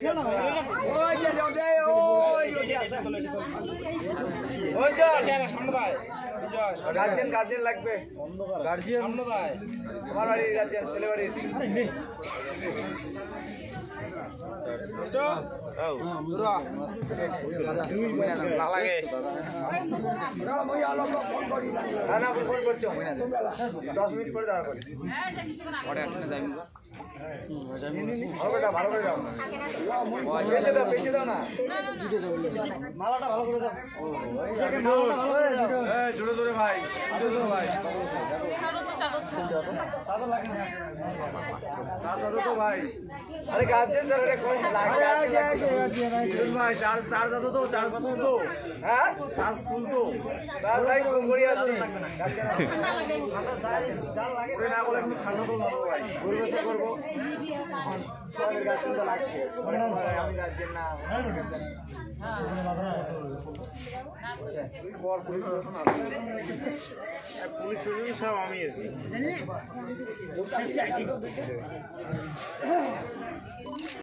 guardian লাগবে guardian আমার বাড়ির গার্জিয়ান ছেলে বাড়ির ফোন করছো 10 মিনিট পরে দাঁড়া করে ভালো করে যাও পেছে দাও না মালাটা ভালো করে দাও জোরে জোরে ভাই ভাই ভাই আরে গার্জেন ভাই চার দাদা তো চার কথা তো হ্যাঁ চার স্কুল তো তাই গড়িয়ে আসছে না বলে ঠান্ডা তো ভাই পরিবেশে করবো গার্জেন তো লাগছে আমি গার্জেন না পুলিশ সব আমি আছি